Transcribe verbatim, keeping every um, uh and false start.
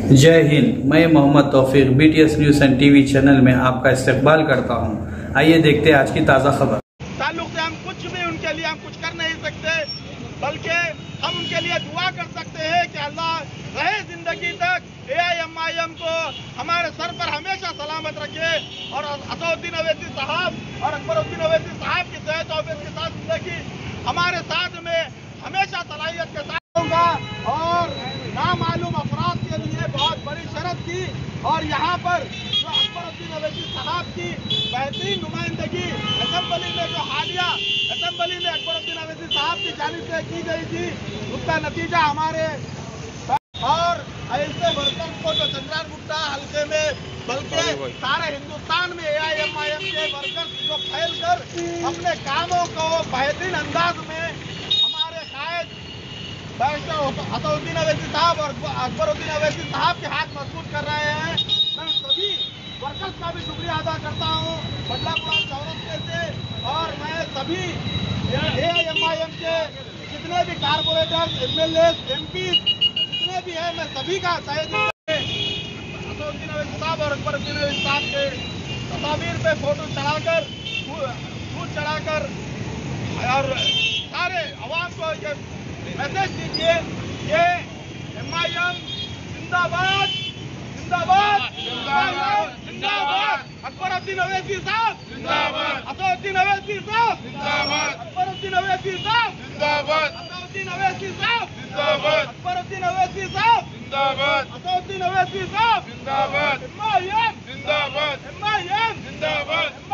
जय हिंद। मैं Mohammed Taufiq BTS news and TV channel में आपका इस्तकबाल करता हूं। आइए देखते हैं आज की ताज़ा खबर। ताल्लुक से हम कुछ भी उनके लिए हम कुछ कर नहीं सकते, बल्कि हम उनके लिए दुआ कर सकते हैं कि अल्लाह रहे जिंदगी तक ए आई एम आई एम को हमारे सर पर हमेशा सलामत रखे और असदुद्दीन अवैसी साहब और अकबरुद्दीन अवैसी साहब की सेहत और के साथ जिंदगी हमारे साथ में हमेशा सलाहियत के साथ होगा। और नामालूम अफराद के लिए बहुत बड़ी शर्त थी और यहाँ पर जो अकबरुद्दीन अवैसी साहब की बेहतरीन नुमाइंदगी असेंबली में जो हालिया असेंबली में अकबरुद्दीन अवैसी साहब की जानिब से की गई थी, उसका नतीजा हमारे और ऐसे वर्कर्स को जो चंद्रार गुप्ता हल्के में बल्कि सारे हिंदुस्तान में A I M I M के वर्कर्स जो फैल कर अपने कामों को बेहतरीन अंदाज में हमारे कायद असदुद्दीन अवैसी साहब और अकबरुद्दीन अवैसी साहब के हाथ मजबूत कर रहे हैं। मैं सभी वर्कर्स का भी शुक्रिया अदा करता हूँ बदलापुरा चौरस्ते से, और मैं सभी ए आई एम आई एम के जितने भी corporator M L A M P जितने भी है, मैं सभी का तहे दिल से असदुद्दीन अवैसी साहब और अकबरुद्दीन अवैसी साहब के तस्वीर पे फोटो चढ़ाकर फूल चढ़ाकर और सारे अवाम को ये मैसेज दीजिए कि एम आई एम जिंदाबाद जिंदाबाद जिंदाबाद, अकबरुद्दीन अवैसी साहब जिंदाबाद, असदुद्दीन अवैसी साहब जिंदाबाद, अकबरुद्दीन अवैसी साहब जिंदाबाद, असदुद्दीन अवैसी साहब जिंदाबाद, अकबरुद्दीन अवैसी साहब जिंदाबाद, असदुद्दीन अवैसी साहब जिंदाबाद, एम आई एम जिंदाबाद, एम आई एम जिंदाबाद।